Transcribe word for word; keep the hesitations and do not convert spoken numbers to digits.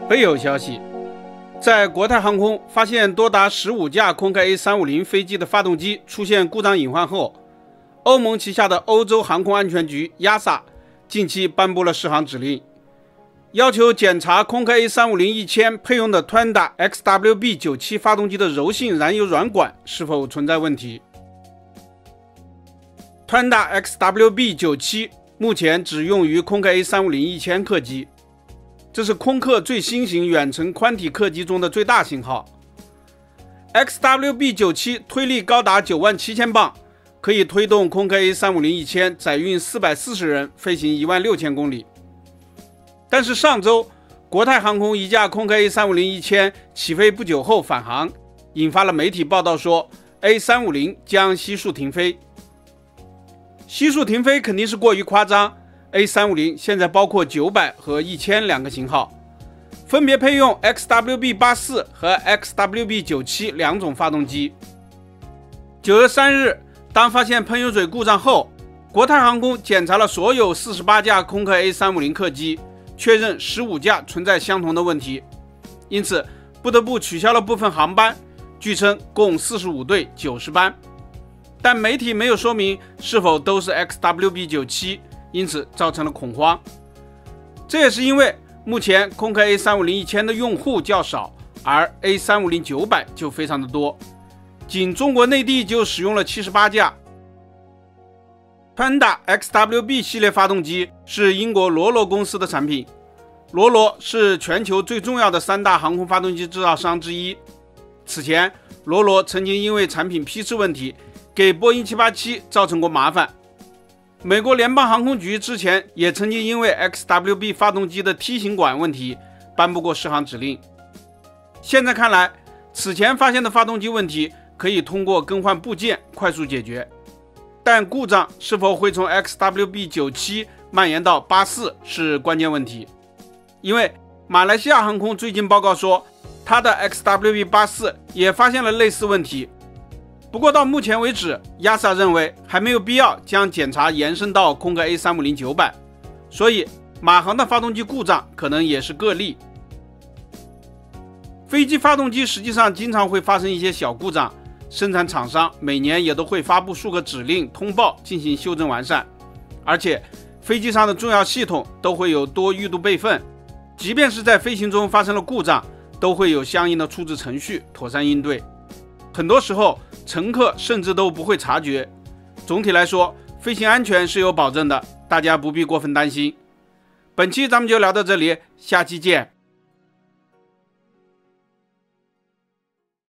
备有消息，在国泰航空发现多达十五架空客 A 三五零 飞机的发动机出现故障隐患后，欧盟旗下的欧洲航空安全局 E A S A 近期颁布了适航指令，要求检查空客 A 三五零一千配用的 Tuanda X W B 九七 发动机的柔性燃油软管是否存在问题。Tuanda X W B 九七 目前只用于空客 A 三五零一千客机，这是空客最新型远程宽体客机中的最大型号。X W B 九七 推力高达九万七千磅，可以推动空客 A 三五零一千载运四百四十人飞行一万六千公里。但是上周国泰航空一架空客 A 三五零一千起飞不久后返航，引发了媒体报道说 A 三五零将悉数停飞。悉数停飞肯定是过于夸张， A 三五零现在包括九百和一千两个型号，分别配用 X W B 八十四 和 X W B 九七 两种发动机。九月三日，当发现喷油嘴故障后，国泰航空检查了所有四十八架空客 A 三五零 客机，确认十五架存在相同的问题，因此不得不取消了部分航班，据称共四十五对九十班，但媒体没有说明是否都是 X W B 九七，因此造成了恐慌。这也是因为目前空客 A 三五零一千的用户较少，而 A 三五零九百 就非常的多，仅中国内地就使用了七十八架。Tuanda X W B 系列发动机是英国罗罗公司的产品，罗罗是全球最重要的三大航空发动机制造商之一。此前，罗罗曾经因为产品批次问题给波音七八七造成过麻烦。美国联邦航空局之前也曾经因为 X W B 发动机的梯形管问题颁布过适航指令。现在看来，此前发现的发动机问题可以通过更换部件快速解决，但故障是否会从 X W B 九七 蔓延到八十四是关键问题。因为马来西亚航空最近报告说，它的 X W B 八十四 也发现了类似问题。不过到目前为止 E A S A 认为还没有必要将检查延伸到空客 A 三五零九百，所以马航的发动机故障可能也是个例。飞机发动机实际上经常会发生一些小故障，生产厂商每年也都会发布数个指令通报进行修正完善，而且飞机上的重要系统都会有多预度备份，即便是在飞行中发生了故障，都会有相应的处置程序妥善应对。很多时候乘客甚至都不会察觉。总体来说，飞行安全是有保证的，大家不必过分担心。本期咱们就聊到这里，下期见。